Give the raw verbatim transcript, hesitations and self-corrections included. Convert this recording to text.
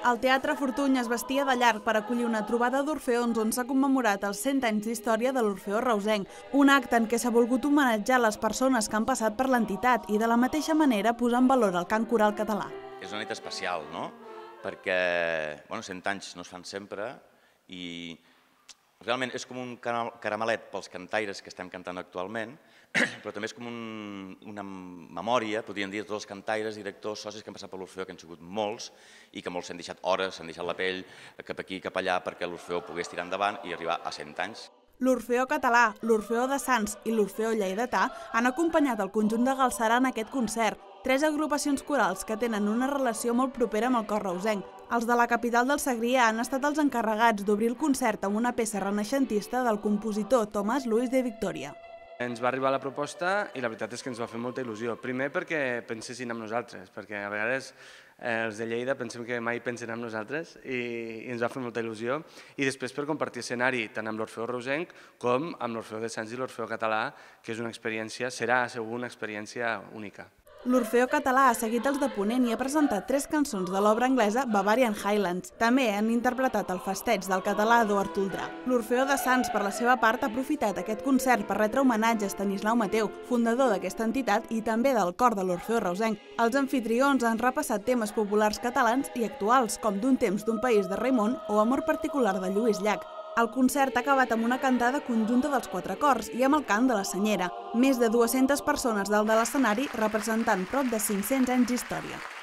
El Teatre Fortuny es vestia de llarg per acollir una trobada d'orfeons on s'ha commemorat els cent anys d'història de l'Orfeó reusenc, un acte en què s'ha volgut homenatjar les persones que han passat per l'entitat i de la mateixa manera posar en valor el cant coral català. És una nit especial, no? Perquè, bueno, cent anys no es fan sempre i realment és com un caramelet pels cantaires que estem cantant actualment, però també és com un, una memòria, podríem dir, de tots els cantaires, directors, socis que han passat per l'Orfeó, que han sigut molts, i que molts s'han deixat hores, s'han deixat la pell, cap aquí, cap allà, perquè l'Orfeó pogués tirar endavant i arribar a cent anys. L'Orfeó català, l'Orfeó de Sants i l'Orfeó lleidatà han acompanyat el conjunt de Galcerà en aquest concert, tres agrupacions corals que tenen una relació molt propera amb el cor reusenc. Els de la capital del Segrià han estat els encarregats d'obrir el concert amb una peça renaixentista del compositor Tomàs Luis de Victòria. Ens va arribar la proposta i la veritat és que ens va fer molta il·lusió. Primer perquè pensessin en nosaltres, perquè a vegades els de Lleida pensem que mai pensen en nosaltres i ens va fer molta il·lusió. I després per compartir escenari tant amb l'Orfeó reusenc com amb l'Orfeó de Sants i l'Orfeó català, que és una experiència, serà segur una experiència única. L'Orfeó català ha seguit els de Ponent i ha presentat tres cançons de l'obra anglesa Bavarian Highlands. També han interpretat el festeig del català Eduard Toldrà. L'Orfeó de Sants, per la seva part, ha aprofitat aquest concert per retre homenatge a Estanislau Mateu, fundador d'aquesta entitat i també del cor de l'Orfeó reusenc. Els anfitrions han repassat temes populars catalans i actuals, com D'un temps d'un país de Raimon o Amor particular de Lluís Llach. El concert ha acabat amb una cantada conjunta dels quatre cors i amb el cant de la Senyera. Més de dues-centes persones dalt de l'escenari representant prop de cinc-cents anys d'història.